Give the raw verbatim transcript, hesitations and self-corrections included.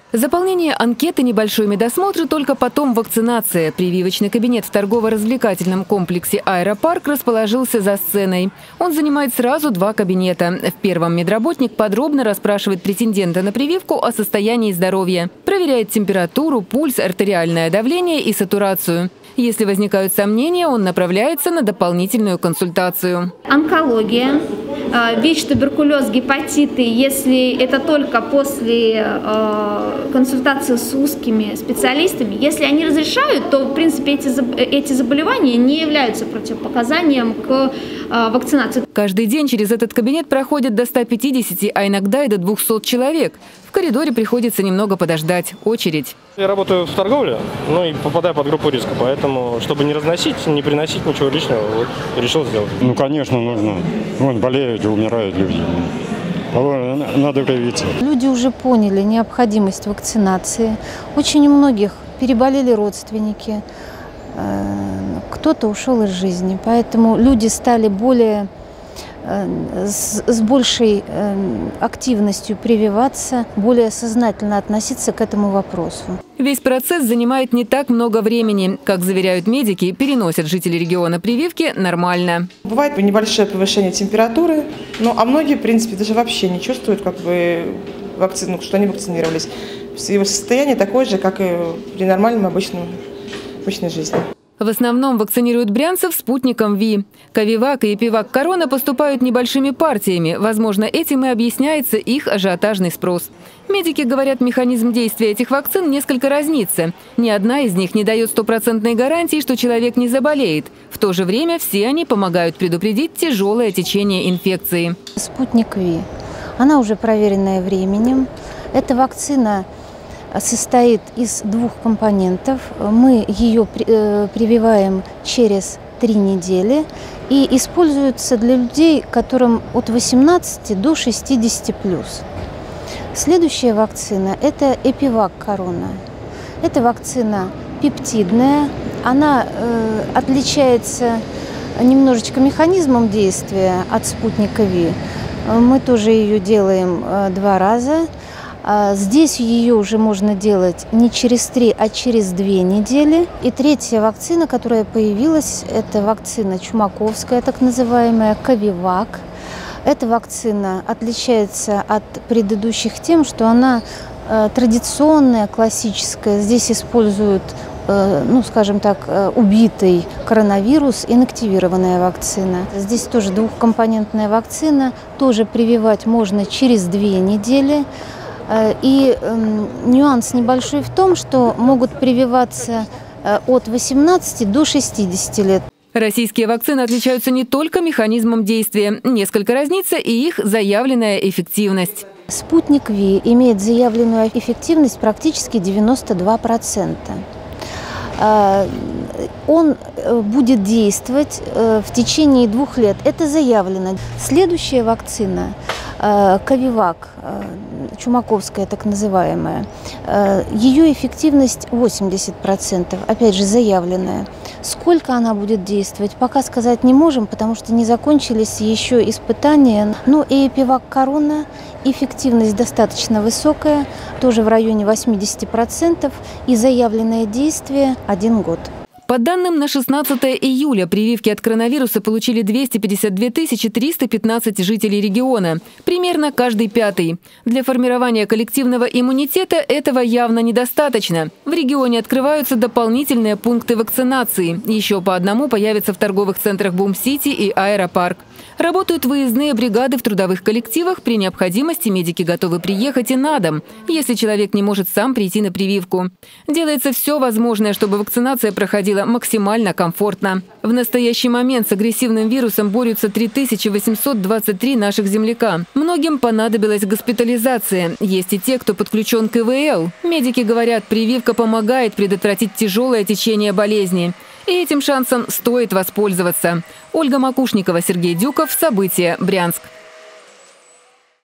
Заполнение анкеты, небольшой медосмотр, только потом вакцинация. Прививочный кабинет в торгово-развлекательном комплексе «Аэропарк» расположился за сценой. Он занимает сразу два кабинета. В первом медработник подробно расспрашивает претендента на прививку о состоянии здоровья. Проверяет температуру, пульс, артериальное давление и сатурацию. Если возникают сомнения, он направляется на дополнительную консультацию. Онкология, ВИЧ, туберкулез, гепатиты, если это только после э, консультации с узкими специалистами, если они разрешают, то в принципе эти, эти заболевания не являются противопоказанием к э, вакцинации. Каждый день через этот кабинет проходит до ста пятидесяти, а иногда и до двухсот человек. В коридоре приходится немного подождать. Очередь. Я работаю в торговле, ну и попадаю под группу риска, поэтому, чтобы не разносить, не приносить ничего лишнего, вот, решил сделать. Ну, конечно, нужно. Вон, болеют и умирают люди. Надо привиться. Люди уже поняли необходимость вакцинации. Очень у многих переболели родственники, кто-то ушел из жизни. Поэтому люди стали более... С, с большей э, активностью прививаться, более сознательно относиться к этому вопросу. Весь процесс занимает не так много времени. Как заверяют медики, переносят жители региона прививки нормально. Бывает небольшое повышение температуры, ну, а многие, в принципе, даже вообще не чувствуют, как бы, вакцину, что они вакцинировались. Его состояние такое же, как и при нормальном обычном, обычной жизни. В основном вакцинируют брянцев спутником ВИ. Ковивак и Эпивак Корона поступают небольшими партиями. Возможно, этим и объясняется их ажиотажный спрос. Медики говорят, механизм действия этих вакцин несколько разнится. Ни одна из них не дает стопроцентной гарантии, что человек не заболеет. В то же время все они помогают предупредить тяжелое течение инфекции. Спутник ВИ. Она уже проверенная временем. Эта вакцина состоит из двух компонентов. Мы ее прививаем через три недели и используется для людей, которым от восемнадцати до шестидесяти плюс. Следующая вакцина – это Эпивак Корона. Это вакцина пептидная. Она э, отличается немножечко механизмом действия от спутника ВИ. Мы тоже ее делаем э, два раза. Здесь ее уже можно делать не через три, а через две недели. И третья вакцина, которая появилась, это вакцина чумаковская, так называемая Ковивак. Эта вакцина отличается от предыдущих тем, что она э, традиционная, классическая. Здесь используют, э, ну, скажем так, э, убитый коронавирус, инактивированная вакцина. Здесь тоже двухкомпонентная вакцина, тоже прививать можно через две недели. И э, нюанс небольшой в том, что могут прививаться э, от восемнадцати до шестидесяти лет. Российские вакцины отличаются не только механизмом действия. Несколько разнится и их заявленная эффективность. Спутник ВИ имеет заявленную эффективность практически девяносто два процента. Он будет действовать в течение двух лет. Это заявлено. Следующая вакцина Ковивак, чумаковская так называемая, ее эффективность восемьдесят процентов, опять же заявленная. Сколько она будет действовать, пока сказать не можем, потому что не закончились еще испытания. Но и Эпивак Корона, эффективность достаточно высокая, тоже в районе восьмидесяти процентов, и заявленное действие один год. По данным на шестнадцатое июля, прививки от коронавируса получили двести пятьдесят две тысячи триста пятнадцать жителей региона. Примерно каждый пятый. Для формирования коллективного иммунитета этого явно недостаточно. В регионе открываются дополнительные пункты вакцинации. Еще по одному появятся в торговых центрах Бум-Сити и Аэропарк. Работают выездные бригады в трудовых коллективах. При необходимости медики готовы приехать и на дом, если человек не может сам прийти на прививку. Делается все возможное, чтобы вакцинация проходила максимально комфортно. В настоящий момент с агрессивным вирусом борются три тысячи восемьсот двадцать три наших земляка. Многим понадобилась госпитализация. Есть и те, кто подключен к И В Л. Медики говорят, прививка помогает предотвратить тяжелое течение болезни. И этим шансом стоит воспользоваться. Ольга Макушникова, Сергей Дюков. События. Брянск.